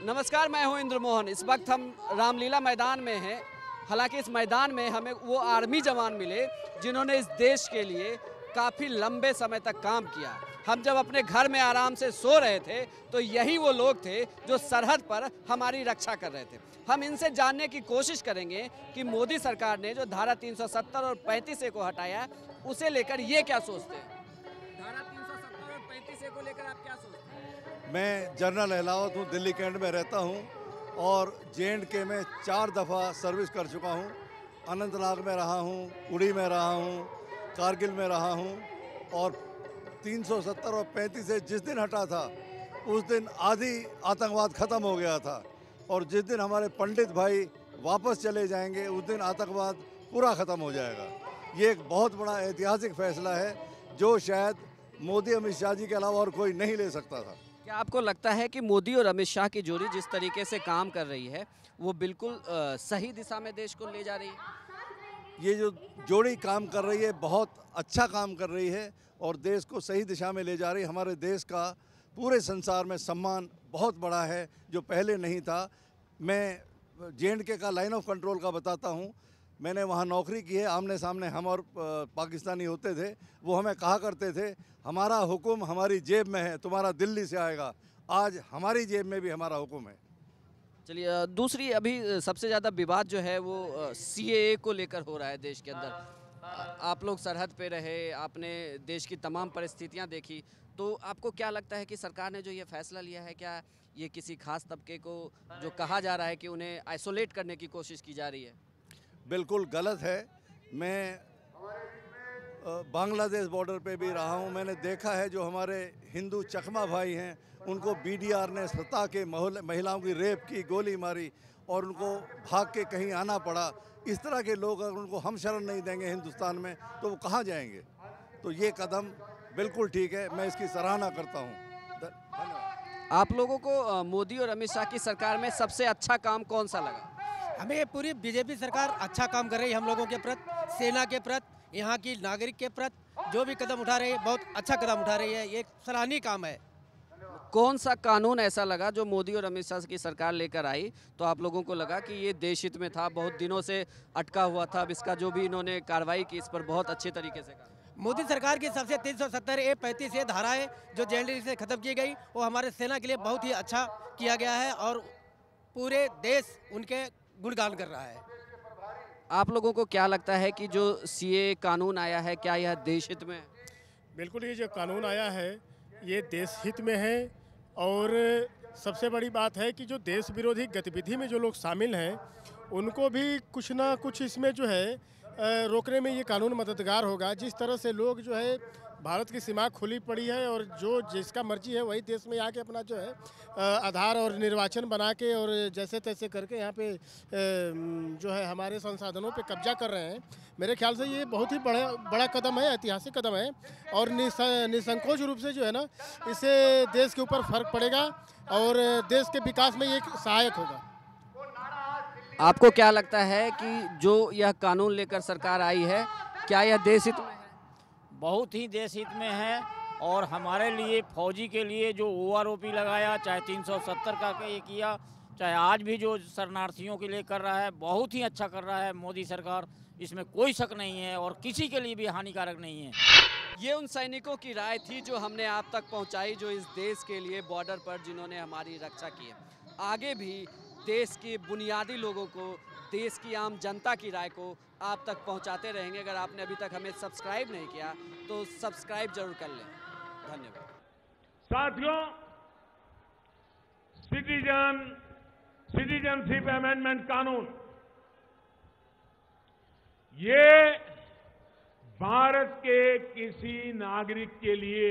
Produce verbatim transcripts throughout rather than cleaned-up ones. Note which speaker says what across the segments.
Speaker 1: नमस्कार, मैं हूं इंद्र मोहन। इस वक्त हम रामलीला मैदान में हैं। हालांकि इस मैदान में हमें वो आर्मी जवान मिले जिन्होंने इस देश के लिए काफ़ी लंबे समय तक काम किया। हम जब अपने घर में आराम से सो रहे थे तो यही वो लोग थे जो सरहद पर हमारी रक्षा कर रहे थे। हम इनसे जानने की कोशिश करेंगे कि मोदी सरकार ने जो धारा तीन सौ सत्तर और पैंतीस ए को हटाया, उसे लेकर ये क्या सोचते हैं। धारा तीन सौ सत्तर और पैंतीस ए को लेकर आप क्या सोचते हैं?
Speaker 2: मैं जनरल अहलावत हूँ, दिल्ली कैंट में रहता हूँ और जे एंड के में चार दफ़ा सर्विस कर चुका हूँ। अनंतनाग में रहा हूँ, उड़ी में रहा हूँ, कारगिल में रहा हूँ और तीन सौ सत्तर और पैंतीस से जिस दिन हटा था उस दिन आधी आतंकवाद ख़त्म हो गया था और जिस दिन हमारे पंडित भाई वापस चले जाएंगे उस दिन आतंकवाद पूरा ख़त्म हो जाएगा। ये एक बहुत बड़ा ऐतिहासिक फैसला है जो शायद मोदी अमित शाह जी के अलावा और कोई नहीं ले सकता था।
Speaker 1: क्या आपको लगता है कि मोदी और अमित शाह की जोड़ी जिस तरीके से काम कर रही है वो बिल्कुल आ, सही दिशा में देश को ले जा रही है?
Speaker 2: ये जो जोड़ी काम कर रही है बहुत अच्छा काम कर रही है और देश को सही दिशा में ले जा रही है। हमारे देश का पूरे संसार में सम्मान बहुत बड़ा है जो पहले नहीं था। मैं जे एंड के का लाइन ऑफ कंट्रोल का बताता हूँ। मैंने वहाँ नौकरी की है। आमने सामने हम और पाकिस्तानी होते थे। वो हमें कहा करते थे हमारा हुक्म हमारी जेब में है, तुम्हारा दिल्ली से आएगा। आज हमारी जेब में भी हमारा हुक्म है।
Speaker 1: चलिए, दूसरी अभी सबसे ज़्यादा विवाद जो है वो सी ए ए को लेकर हो रहा है देश के अंदर। आप लोग सरहद पे रहे, आपने देश की तमाम परिस्थितियां देखी, तो आपको क्या लगता है कि सरकार ने जो ये फैसला लिया है, क्या ये किसी खास तबके को जो कहा जा रहा है कि उन्हें आइसोलेट करने की कोशिश की जा रही है?
Speaker 2: बिल्कुल गलत है। मैं बांग्लादेश बॉर्डर पे भी रहा हूँ। मैंने देखा है जो हमारे हिंदू चकमा भाई हैं उनको बी डी आर ने सता के महिलाओं की रेप की, गोली मारी और उनको भाग के कहीं आना पड़ा। इस तरह के लोग अगर उनको हम शरण नहीं देंगे हिंदुस्तान में तो वो कहाँ जाएंगे। तो ये कदम बिल्कुल ठीक है, मैं इसकी सराहना करता हूँ। धन्यवाद।
Speaker 1: आप लोगों को मोदी और अमित शाह की सरकार में सबसे अच्छा काम कौन सा लगा?
Speaker 3: हमें पूरी बीजेपी सरकार अच्छा काम कर रही है। हम लोगों के प्रति, सेना के प्रति, यहाँ की नागरिक के प्रति जो भी कदम उठा रही है बहुत अच्छा कदम उठा रही है। ये एक सराहनीय काम है।
Speaker 1: कौन सा कानून ऐसा लगा जो मोदी और अमित शाह की सरकार लेकर आई तो आप लोगों को लगा कि ये देश हित में था, बहुत दिनों से अटका हुआ था, अब इसका जो भी इन्होंने कार्रवाई की इस पर बहुत अच्छे तरीके से कहा?
Speaker 3: मोदी सरकार की सबसे तीन सौ सत्तर ए पैंतीस ए धाराएं जो जे एन डी से खत्म की गई वो हमारे सेना के लिए बहुत ही अच्छा किया गया है और पूरे देश उनके गुणगान कर रहा है।
Speaker 1: आप लोगों को क्या लगता है कि जो सी ए कानून आया है क्या यह देश हित में है?
Speaker 4: बिल्कुल, ये जो कानून आया है ये देश हित में है और सबसे बड़ी बात है कि जो देश विरोधी गतिविधि में जो लोग शामिल हैं उनको भी कुछ ना कुछ इसमें जो है रोकने में ये कानून मददगार होगा। जिस तरह से लोग जो है भारत की सीमा खुली पड़ी है और जो जिसका मर्जी है वही देश में आके अपना जो है आधार और निर्वाचन बना के और जैसे तैसे करके यहाँ पे जो है हमारे संसाधनों पे कब्जा कर रहे हैं। मेरे ख्याल से ये बहुत ही बड़ा बड़ा कदम है, ऐतिहासिक कदम है और निसंकोच रूप से जो है ना इससे देश के ऊपर फर्क पड़ेगा और देश के विकास में ये सहायक होगा।
Speaker 1: आपको क्या लगता है कि जो यह कानून लेकर सरकार आई है क्या यह देश हित में है?
Speaker 5: बहुत ही देश हित में है और हमारे लिए फौजी के लिए जो ओ आर ओ पी लगाया, चाहे तीन सौ सत्तर का ये किया, चाहे आज भी जो शरणार्थियों के लिए कर रहा है, बहुत ही अच्छा कर रहा है मोदी सरकार। इसमें कोई शक नहीं है और किसी के लिए भी हानिकारक नहीं है।
Speaker 1: ये उन सैनिकों की राय थी जो हमने आप तक पहुंचाई, जो इस देश के लिए बॉर्डर पर जिन्होंने हमारी रक्षा की है। आगे भी देश के बुनियादी लोगों को, देश की आम जनता की राय को आप तक पहुंचाते रहेंगे। अगर आपने अभी तक हमें सब्सक्राइब नहीं किया तो सब्सक्राइब जरूर कर लें। धन्यवाद।
Speaker 6: साथियों, सिटीजन सिटीजनशिप अमेंडमेंट कानून ये भारत के किसी नागरिक के लिए,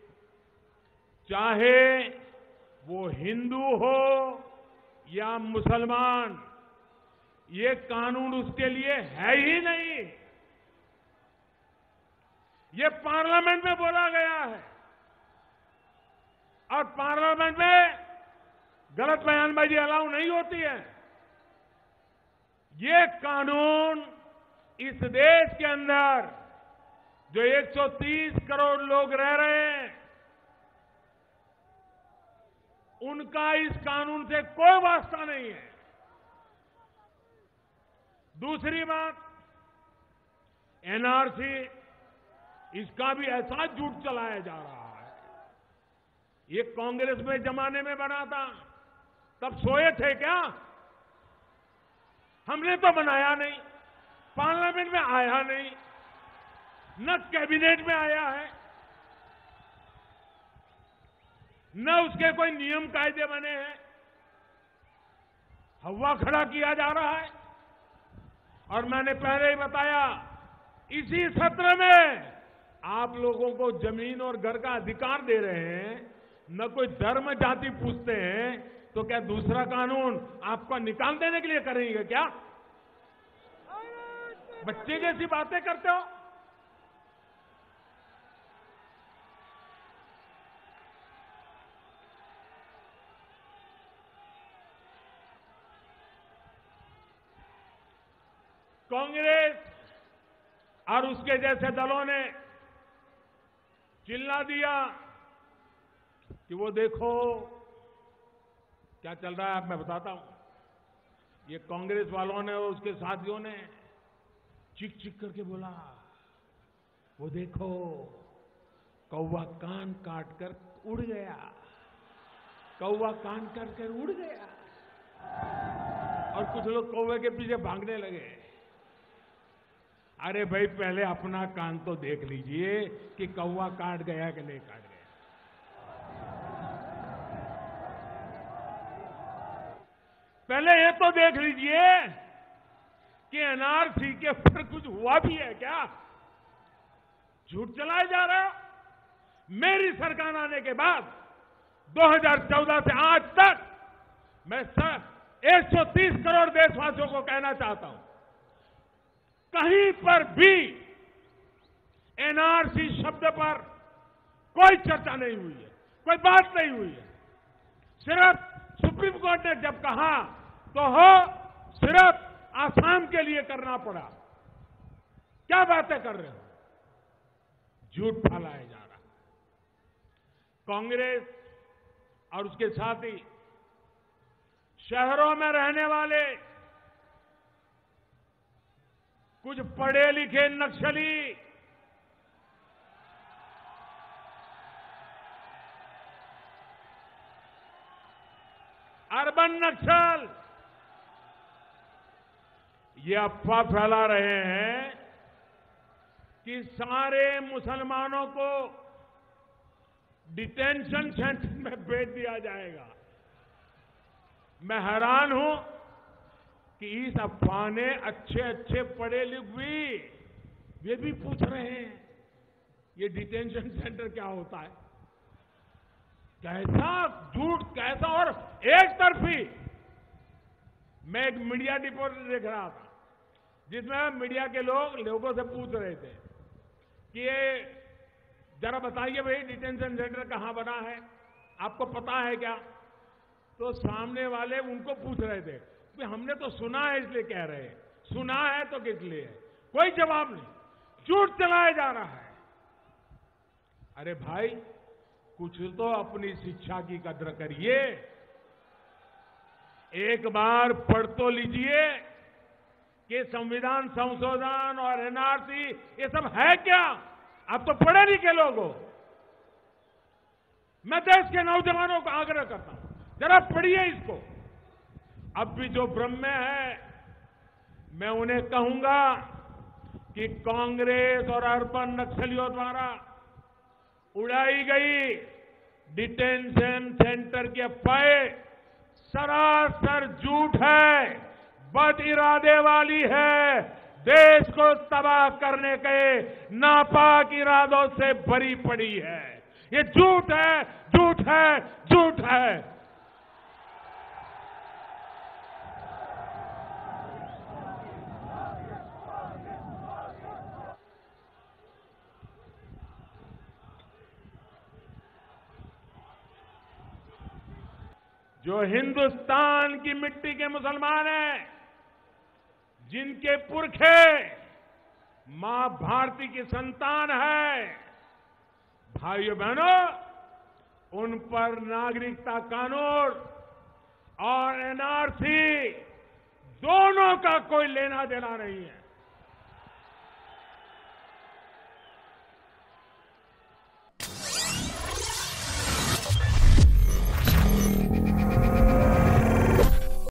Speaker 6: चाहे वो हिंदू हो या मुसलमान, ये कानून उसके लिए है ही नहीं। ये पार्लियामेंट में बोला गया है और पार्लियामेंट में गलत बयानबाजी अलाउ नहीं होती है। ये कानून इस देश के अंदर जो एक सौ तीस करोड़ लोग रह रहे हैं उनका इस कानून से कोई वास्ता नहीं है। दूसरी बात, एनआरसी, इसका भी ऐसा झूठ चलाया जा रहा है। ये कांग्रेस में जमाने में बना था, तब सोए थे क्या? हमने तो बनाया नहीं, पार्लियामेंट में आया नहीं, न कैबिनेट में आया है, न उसके कोई नियम कायदे बने हैं। हवा खड़ा किया जा रहा है। और मैंने पहले ही बताया, इसी सत्र में आप लोगों को जमीन और घर का अधिकार दे रहे हैं, न कोई धर्म जाति पूछते हैं, तो क्या दूसरा कानून आपको निकाल देने के लिए करेंगे क्या? बच्चे जैसी बातें करते हो। कांग्रेस और उसके जैसे दलों ने चिल्ला दिया कि वो देखो क्या चल रहा है। मैं बताता हूं। ये कांग्रेस वालों ने और उसके साथियों ने चिक चिक करके बोला, वो देखो कौवा कान काट कर उड़ गया, कौवा कान काट कर उड़ गया। और कुछ लोग कौवे के पीछे भागने लगे। अरे भाई, पहले अपना कान तो देख लीजिए कि कौवा काट गया कि नहीं काट गया। पहले ये तो देख लीजिए कि एनआरसी के ऊपर कुछ हुआ भी है क्या? झूठ चलाया जा रहा है। मेरी सरकार आने के बाद दो हज़ार चौदह से आज तक मैं एक सौ तीस करोड़ देशवासियों को कहना चाहता हूं, कहीं पर भी एनआरसी शब्द पर कोई चर्चा नहीं हुई है, कोई बात नहीं हुई है। सिर्फ सुप्रीम कोर्ट ने जब कहा तो हो सिर्फ आसाम के लिए करना पड़ा। क्या बातें कर रहे हो? झूठ फैलाया जा रहा। कांग्रेस और उसके साथी शहरों में रहने वाले कुछ पढ़े लिखे नक्सली अर्बन नक्सल ये अफवाह फैला रहे हैं कि सारे मुसलमानों को डिटेंशन सेंटर में भेज दिया जाएगा। मैं हैरान हूं कि इस अफवाह ने अच्छे अच्छे पढ़े लिखे भी वे भी पूछ रहे हैं ये डिटेंशन सेंटर क्या होता है। कैसा झूठ, कैसा और एक तरफी। मैं एक मीडिया रिपोर्ट देख रहा था जिसमें मीडिया के लोग लोगों से पूछ रहे थे कि ये जरा बताइए भाई डिटेंशन सेंटर कहां बना है, आपको पता है क्या? तो सामने वाले उनको पूछ रहे थे कि हमने तो सुना है इसलिए कह रहे हैं, सुना है तो किस लिए? कोई जवाब नहीं। झूठ चलाया जा रहा है। अरे भाई, कुछ तो अपनी शिक्षा की कद्र करिए। एक बार पढ़ तो लीजिए कि संविधान संशोधन और एनआरसी ये सब है क्या? आप तो पढ़े लिखे लोग हो। मैं देश के नौजवानों को आग्रह करता हूं, जरा पढ़िए इसको। अब भी जो भ्रम में है, मैं उन्हें कहूंगा कि कांग्रेस और अर्बन नक्सलियों द्वारा उड़ाई गई डिटेंशन सेंटर की अफवाहें सरासर झूठ है, बद इरादे वाली है, देश को तबाह करने के नापाक इरादों से भरी पड़ी है। ये झूठ है, झूठ है, झूठ है। जो हिंदुस्तान की मिट्टी के मुसलमान हैं, जिनके पुरखे मां भारती की संतान है, भाइयों बहनों, उन पर नागरिकता कानून और एनआरसी दोनों का कोई लेना देना नहीं है।